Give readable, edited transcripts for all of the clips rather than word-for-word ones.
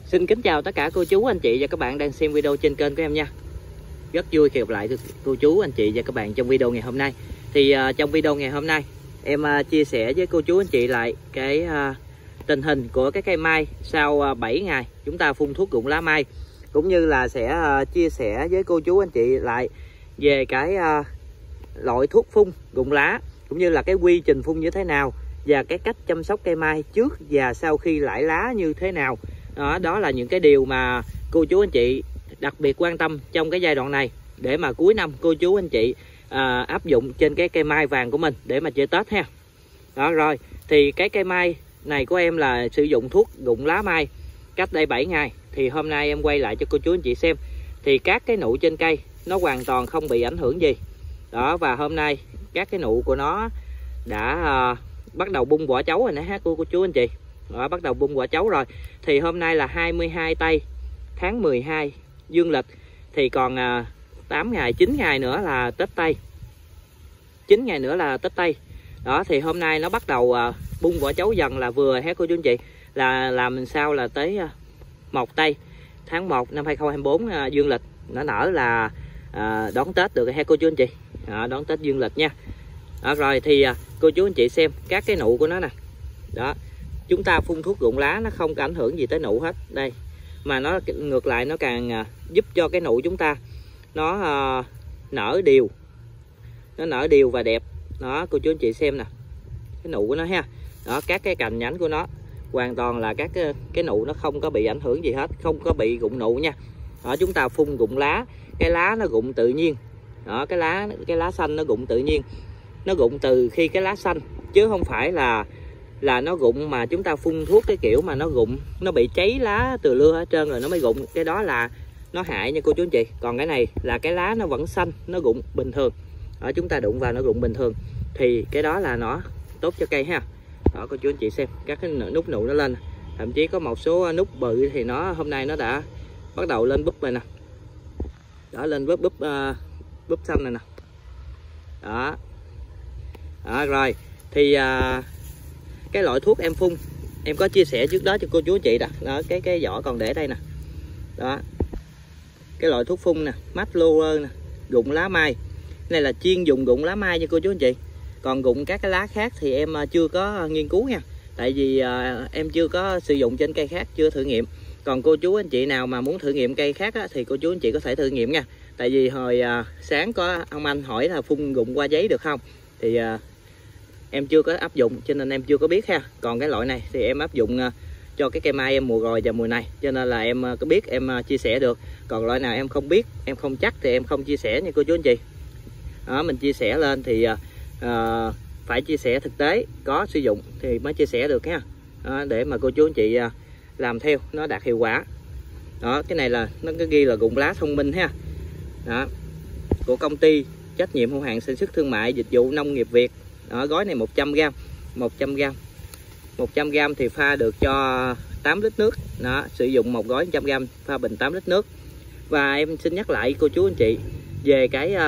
Xin kính chào tất cả cô chú, anh chị và các bạn đang xem video trên kênh của em nha. Rất vui khi gặp lại cô chú, anh chị và các bạn trong video ngày hôm nay. Thì trong video ngày hôm nay em chia sẻ với cô chú, anh chị lại cái tình hình của cái cây mai sau 7 ngày chúng ta phun thuốc rụng lá mai. Cũng như là sẽ chia sẻ với cô chú, anh chị lại về cái loại thuốc phun rụng lá, cũng như là cái quy trình phun như thế nào và cái cách chăm sóc cây mai trước và sau khi lãi lá như thế nào. Đó là những cái điều mà cô chú anh chị đặc biệt quan tâm trong cái giai đoạn này, để mà cuối năm cô chú anh chị áp dụng trên cái cây mai vàng của mình để mà chơi Tết ha. Đó rồi, thì cái cây mai này của em là sử dụng thuốc rụng lá mai cách đây 7 ngày. Thì hôm nay em quay lại cho cô chú anh chị xem, thì các cái nụ trên cây nó hoàn toàn không bị ảnh hưởng gì. Đó, và hôm nay các cái nụ của nó đã bắt đầu bung vỏ chấu rồi nè ha cô chú anh chị. Đó, bắt đầu bung vỏ chấu rồi. Thì hôm nay là 22 tây tháng 12 dương lịch, thì còn 8 ngày 9 ngày nữa là Tết Tây. 9 ngày nữa là Tết Tây. Đó, thì hôm nay nó bắt đầu bung vỏ chấu dần là vừa ha cô chú anh chị, là làm sao là tới 1 tây tháng 1 năm 2024 dương lịch nó nở là đón Tết được ha cô chú anh chị. Đón Tết dương lịch nha. Đó, rồi thì cô chú anh chị xem các cái nụ của nó nè. Đó, chúng ta phun thuốc rụng lá nó không có ảnh hưởng gì tới nụ hết đây, mà nó ngược lại nó càng giúp cho cái nụ chúng ta nó nở đều, nó nở đều và đẹp. Đó, cô chú anh chị xem nè cái nụ của nó ha. Đó, các cái cành nhánh của nó hoàn toàn là các cái nụ nó không có bị ảnh hưởng gì hết, không có bị rụng nụ nha. Đó, chúng ta phun rụng lá, cái lá nó rụng tự nhiên. Đó, cái lá xanh nó rụng tự nhiên, nó rụng từ khi cái lá xanh, chứ không phải là nó rụng mà chúng ta phun thuốc cái kiểu mà nó rụng, nó bị cháy lá từ lưa hết trơn rồi nó mới rụng. Cái đó là nó hại nha cô chú anh chị. Còn cái này là cái lá nó vẫn xanh, nó rụng bình thường. Đó, chúng ta đụng vào nó rụng bình thường thì cái đó là nó tốt cho cây ha. Đó, cô chú anh chị xem các cái nút nụ nó lên, thậm chí có một số nút bự thì nó hôm nay nó đã bắt đầu lên búp rồi nè. Đó, lên búp xanh này nè. Đó. Đó, rồi thì cái loại thuốc em phun em có chia sẻ trước đó cho cô chú anh chị đó, cái vỏ còn để đây nè. Đó, cái loại thuốc phun nè, Maxlower nè, rụng lá mai. Này là chuyên dùng rụng lá mai cho cô chú anh chị. Còn rụng các cái lá khác thì em chưa có nghiên cứu nha, tại vì em chưa có sử dụng trên cây khác, chưa thử nghiệm. Còn cô chú anh chị nào mà muốn thử nghiệm cây khác á, thì cô chú anh chị có thể thử nghiệm nha. Tại vì hồi sáng có ông anh hỏi là phun rụng qua giấy được không, thì em chưa có áp dụng cho nên em chưa có biết ha. Còn cái loại này thì em áp dụng cho cái cây mai em mùa rồi và mùa này, cho nên là em có biết em chia sẻ được. Còn loại nào em không biết, em không chắc thì em không chia sẻ nha cô chú anh chị. Đó, mình chia sẻ lên thì phải chia sẻ thực tế, có sử dụng thì mới chia sẻ được ha. Đó, để mà cô chú anh chị làm theo nó đạt hiệu quả. Đó, cái này là nó có ghi là rụng lá thông minh ha. Đó, của công ty trách nhiệm hữu hạn sản xuất thương mại dịch vụ nông nghiệp Việt. Đó, gói này 100g, 100g 100g thì pha được cho 8 lít nước. Đó, sử dụng một gói 100g pha bình 8 lít nước. Và em xin nhắc lại cô chú anh chị về cái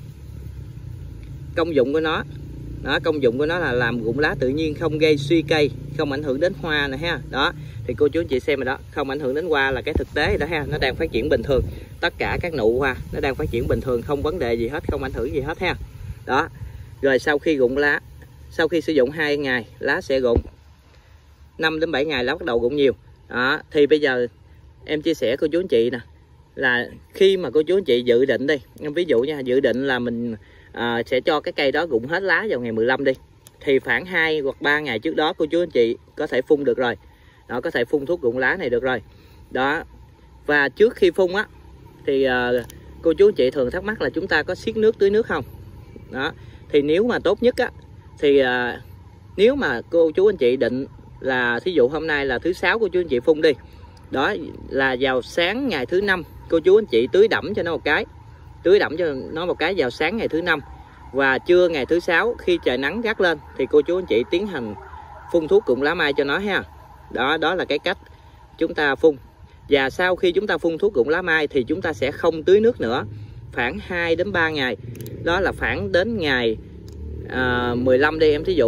công dụng của nó. Đó, công dụng của nó là làm rụng lá tự nhiên, không gây suy cây, không ảnh hưởng đến hoa nè ha. Đó, thì cô chú anh chị xem rồi đó, không ảnh hưởng đến hoa là cái thực tế đó ha. Nó đang phát triển bình thường, tất cả các nụ hoa nó đang phát triển bình thường, không vấn đề gì hết, không ảnh hưởng gì hết ha. Đó, rồi sau khi rụng lá, sau khi sử dụng 2 ngày lá sẽ rụng, 5 đến 7 ngày lá bắt đầu rụng nhiều. Đó, thì bây giờ em chia sẻ cô chú anh chị nè, là khi mà cô chú anh chị dự định đi, ví dụ nha, dự định là mình sẽ cho cái cây đó rụng hết lá vào ngày 15 đi, thì khoảng 2 hoặc 3 ngày trước đó cô chú anh chị có thể phun được rồi. Đó, có thể phun thuốc rụng lá này được rồi. Đó, và trước khi phun á thì cô chú anh chị thường thắc mắc là chúng ta có xiết nước, tưới nước không. Đó, thì nếu mà tốt nhất á thì nếu mà cô chú anh chị định là thí dụ hôm nay là thứ Sáu cô chú anh chị phun đi, đó là vào sáng ngày thứ Năm cô chú anh chị tưới đẫm cho nó một cái, tưới đẫm cho nó một cái vào sáng ngày thứ Năm, và trưa ngày thứ Sáu khi trời nắng gắt lên thì cô chú anh chị tiến hành phun thuốc rụng lá mai cho nó ha. Đó, đó là cái cách chúng ta phun. Và sau khi chúng ta phun thuốc rụng lá mai thì chúng ta sẽ không tưới nước nữa khoảng 2 đến 3 ngày. Đó là khoảng đến ngày 15 đi em thí dụ,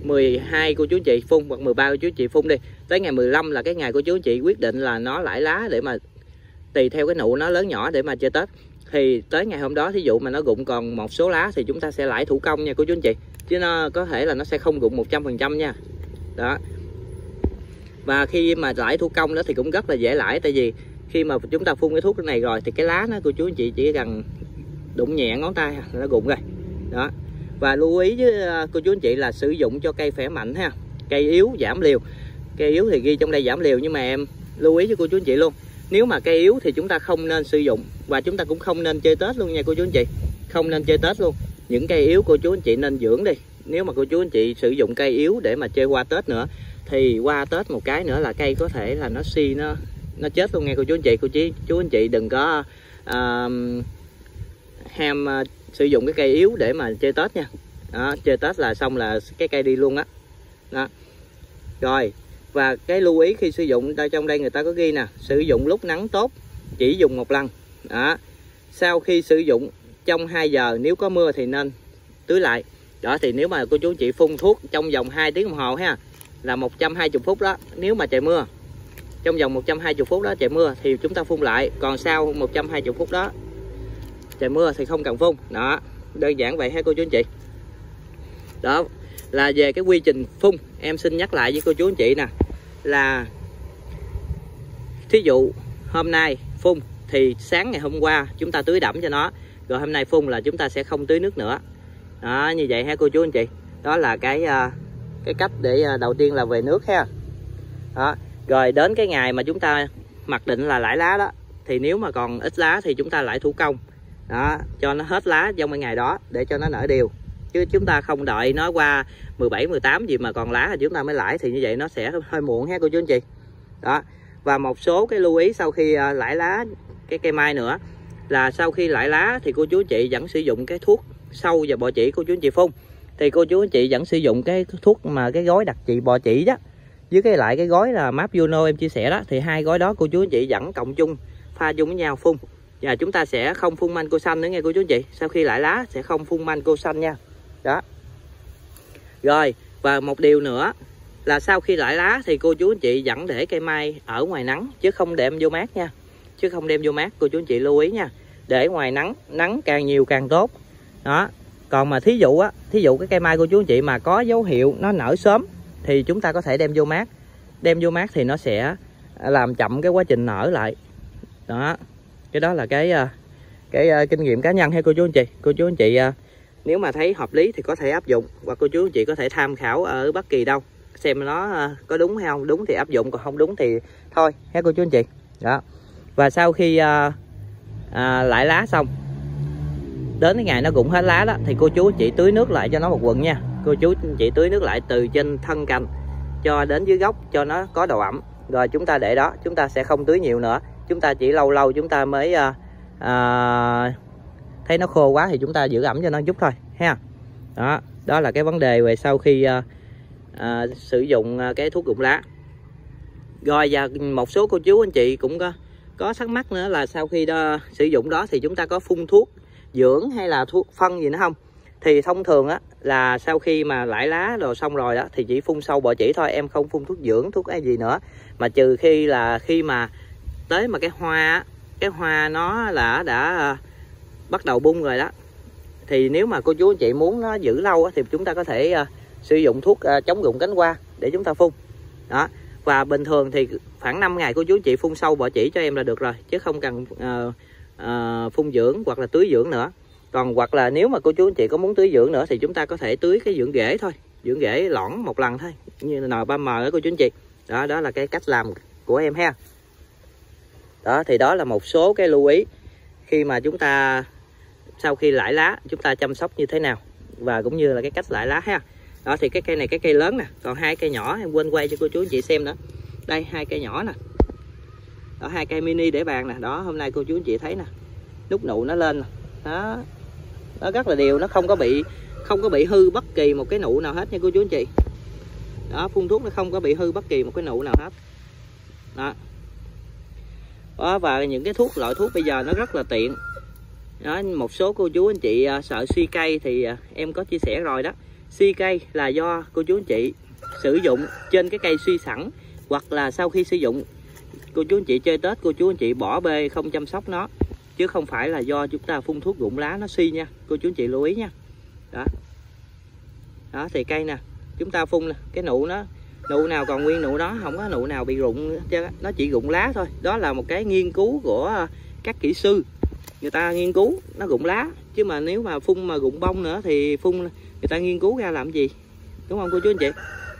12 cô chú anh chị phun, hoặc 13 cô chú anh chị phun đi, tới ngày 15 là cái ngày cô chú anh chị quyết định là nó lãi lá để mà tùy theo cái nụ nó lớn nhỏ để mà chơi Tết. Thì tới ngày hôm đó thí dụ mà nó rụng còn một số lá thì chúng ta sẽ lãi thủ công nha cô chú anh chị, chứ nó có thể là nó sẽ không rụng 100% nha. Đó. Và khi mà lãi thủ công đó thì cũng rất là dễ lãi, tại vì khi mà chúng ta phun cái thuốc này rồi thì cái lá nó cô chú anh chị chỉ cần đụng nhẹ ngón tay là nó rụng rồi. Đó. Và lưu ý với cô chú anh chị là sử dụng cho cây khỏe mạnh ha, cây yếu giảm liều. Cây yếu thì ghi trong đây giảm liều, nhưng mà em lưu ý với cô chú anh chị luôn, nếu mà cây yếu thì chúng ta không nên sử dụng, và chúng ta cũng không nên chơi Tết luôn nha cô chú anh chị, không nên chơi Tết luôn. Những cây yếu cô chú anh chị nên dưỡng đi. Nếu mà cô chú anh chị sử dụng cây yếu để mà chơi qua Tết nữa thì qua Tết một cái nữa là cây có thể là nó suy, nó chết luôn nha cô chú anh chị. Chú anh chị đừng có ham sử dụng cái cây yếu để mà chơi Tết nha. Đó, chơi Tết là xong là cái cây đi luôn á. Đó. Rồi, và cái lưu ý khi sử dụng trong đây người ta có ghi nè, sử dụng lúc nắng tốt, chỉ dùng một lần. Đó. Sau khi sử dụng trong 2 giờ, nếu có mưa thì nên tưới lại. Đó, thì nếu mà cô chú chị phun thuốc trong vòng 2 tiếng đồng hồ ha, là 120 phút đó. Nếu mà trời mưa, trong vòng 120 phút đó trời mưa thì chúng ta phun lại. Còn sau 120 phút đó trời mưa thì không cần phun. Đó, đơn giản vậy ha cô chú anh chị. Đó là về cái quy trình phun. Em xin nhắc lại với cô chú anh chị nè, là thí dụ hôm nay phun thì sáng ngày hôm qua chúng ta tưới đẫm cho nó, rồi hôm nay phun là chúng ta sẽ không tưới nước nữa. Đó, như vậy ha cô chú anh chị. Đó là cái cách để đầu tiên là về nước ha. Đó. Rồi đến cái ngày mà chúng ta mặc định là lãi lá đó, thì nếu mà còn ít lá thì chúng ta lãi thủ công. Đó, cho nó hết lá trong cái ngày đó để cho nó nở đều. Chứ chúng ta không đợi nó qua 17, 18 gì mà còn lá thì chúng ta mới lãi, thì như vậy nó sẽ hơi muộn ha cô chú anh chị. Đó. Và một số cái lưu ý sau khi lãi lá cái cây mai nữa, là sau khi lãi lá thì cô chú anh chị vẫn sử dụng cái thuốc sâu và bọ chỉ cô chú anh chị phun. Thì cô chú anh chị vẫn sử dụng cái thuốc mà cái gói đặc trị bọ chỉ đó, với cái gói là Map Juno em chia sẻ đó, thì hai gói đó cô chú anh chị vẫn cộng chung, pha chung với nhau phun. Và chúng ta sẽ không phun manh cô xanh nữa nghe cô chú anh chị. Sau khi lãi lá sẽ không phun manh cô xanh nha. Đó. Rồi, và một điều nữa là sau khi lãi lá thì cô chú anh chị vẫn để cây mai ở ngoài nắng, chứ không đem vô mát nha. Chứ không đem vô mát, cô chú anh chị lưu ý nha. Để ngoài nắng, nắng càng nhiều càng tốt. Đó. Còn mà thí dụ cái cây mai cô chú anh chị mà có dấu hiệu nó nở sớm thì chúng ta có thể đem vô mát. Đem vô mát thì nó sẽ làm chậm cái quá trình nở lại. Đó. Cái đó là cái kinh nghiệm cá nhân hay cô chú anh chị. Cô chú anh chị nếu mà thấy hợp lý thì có thể áp dụng, hoặc cô chú anh chị có thể tham khảo ở bất kỳ đâu xem nó có đúng hay không. Đúng thì áp dụng, còn không đúng thì thôi ha cô chú anh chị. Đó. Và sau khi lãi lá xong, đến cái ngày nó rụng hết lá đó thì cô chú anh chị tưới nước lại cho nó một quần nha. Cô chú anh chị tưới nước lại từ trên thân cành cho đến dưới gốc cho nó có độ ẩm. Rồi chúng ta để đó, chúng ta sẽ không tưới nhiều nữa. Chúng ta chỉ lâu lâu chúng ta mới thấy nó khô quá thì chúng ta giữ ẩm cho nó chút thôi ha. Đó, đó là cái vấn đề về sau khi sử dụng cái thuốc rụng lá. Rồi, và một số cô chú anh chị cũng có thắc mắc nữa là sau khi sử dụng đó thì chúng ta có phun thuốc dưỡng hay là thuốc phân gì nữa không? Thì thông thường á là sau khi mà lãi lá rồi xong rồi đó thì chỉ phun sâu bọ chỉ thôi, em không phun thuốc dưỡng, thuốc cái gì nữa. Mà trừ khi mà tới mà cái hoa nó là đã bắt đầu bung rồi đó, thì nếu mà cô chú anh chị muốn nó giữ lâu thì chúng ta có thể sử dụng thuốc chống rụng cánh hoa để chúng ta phun. Đó. Và bình thường thì khoảng 5 ngày cô chú anh chị phun sâu bọ chỉ cho em là được rồi, chứ không cần phun dưỡng hoặc là tưới dưỡng nữa. Còn hoặc là nếu mà cô chú anh chị có muốn tưới dưỡng nữa thì chúng ta có thể tưới cái dưỡng rễ thôi, dưỡng rễ lõn một lần thôi, như N3M đó cô chú anh chị. Đó, đó là cái cách làm của em ha. Đó, thì đó là một số cái lưu ý khi mà chúng ta sau khi lãi lá chúng ta chăm sóc như thế nào, và cũng như là cái cách lãi lá ha. Đó, thì cái cây này cái cây lớn nè, còn hai cây nhỏ em quên quay cho cô chú anh chị xem nữa. Đây, hai cây nhỏ nè. Đó, hai cây mini để bàn nè. Đó, hôm nay cô chú anh chị thấy nè, nút nụ nó lên nè. Đó, nó rất là đều, nó không có bị hư bất kỳ một cái nụ nào hết nha cô chú anh chị. Đó, phun thuốc nó không có bị hư bất kỳ một cái nụ nào hết. Đó. Đó, và những cái loại thuốc bây giờ nó rất là tiện. Đó, một số cô chú anh chị sợ suy cây thì em có chia sẻ rồi đó. suy cây là do cô chú anh chị sử dụng trên cái cây suy sẵn, hoặc là sau khi sử dụng cô chú anh chị chơi Tết cô chú anh chị bỏ bê không chăm sóc nó, chứ không phải là do chúng ta phun thuốc rụng lá nó suy nha, cô chú anh chị lưu ý nha. Đó thì cây nè, chúng ta phun nè, cái nụ nào còn nguyên nụ đó, không có nụ nào bị rụng chứ, nó chỉ rụng lá thôi. Đó là một cái nghiên cứu của các kỹ sư, người ta nghiên cứu nó rụng lá, chứ mà nếu mà phun mà rụng bông nữa thì phun người ta nghiên cứu ra làm gì, đúng không cô chú anh chị?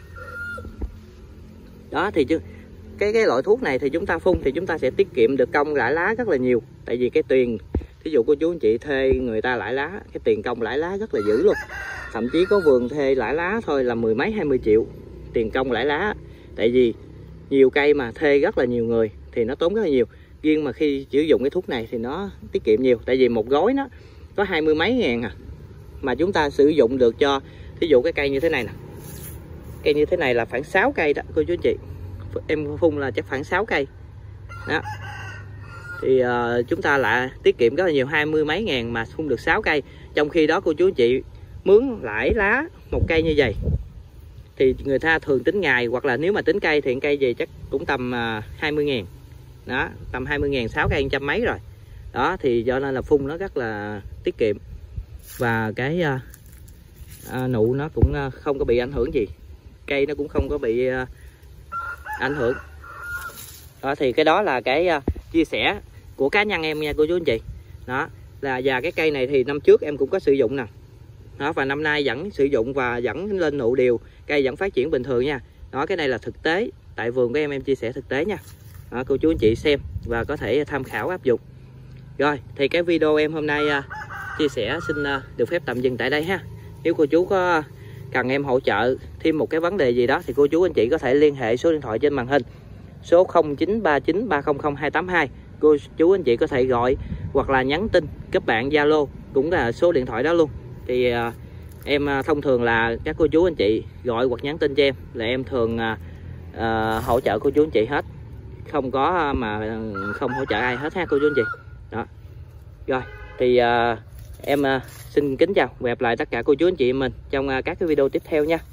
Đó thì cái loại thuốc này thì chúng ta phun thì chúng ta sẽ tiết kiệm được công rải lá rất là nhiều. Tại vì cái tiền, ví dụ cô chú anh chị thuê người ta rải lá, cái tiền công rải lá rất là dữ luôn. Thậm chí có vườn thuê rải lá thôi là 10 mấy 20 triệu tiền công rải lá. Tại vì nhiều cây mà thuê rất là nhiều người thì nó tốn rất là nhiều. Riêng mà khi sử dụng cái thuốc này thì nó tiết kiệm nhiều. Tại vì một gói nó có 20 mấy ngàn à, mà chúng ta sử dụng được cho, ví dụ cái cây như thế này nè, cây như thế này là khoảng 6 cây đó cô chú anh chị, em phun là chắc khoảng 6 cây đó. Thì chúng ta lại tiết kiệm rất là nhiều, 20 mấy ngàn mà phun được 6 cây. Trong khi đó cô chú anh chị mướn lãi lá một cây như vậy thì người ta thường tính ngày, hoặc là nếu mà tính cây thì cây gì chắc cũng tầm 20 ngàn đó, tầm 20 ngàn 6 cây 100 mấy rồi đó. Thì do nên là phun nó rất là tiết kiệm, và cái nụ nó cũng không có bị ảnh hưởng gì, cây nó cũng không có bị ảnh hưởng đó. Thì cái đó là cái chia sẻ của cá nhân em nha cô chú anh chị. Đó là, và cái cây này thì năm trước em cũng có sử dụng nè đó, và năm nay vẫn sử dụng và vẫn lên nụ đều, cây vẫn phát triển bình thường nha. Đó, cái này là thực tế tại vườn của em chia sẻ thực tế nha. Đó, cô chú anh chị xem và có thể tham khảo áp dụng. Rồi thì cái video em hôm nay chia sẻ xin được phép tạm dừng tại đây ha. Nếu cô chú có cần em hỗ trợ thêm một cái vấn đề gì đó thì cô chú anh chị có thể liên hệ số điện thoại trên màn hình, số 0939 300 282. Cô chú anh chị có thể gọi hoặc là nhắn tin kết bạn Zalo cũng là số điện thoại đó luôn. Thì em thông thường là các cô chú anh chị gọi hoặc nhắn tin cho em là em thường hỗ trợ cô chú anh chị hết, không có mà không hỗ trợ ai hết ha cô chú anh chị. Đó. Rồi thì em xin kính chào và hẹn gặp lại tất cả cô chú anh chị mình trong các cái video tiếp theo nha.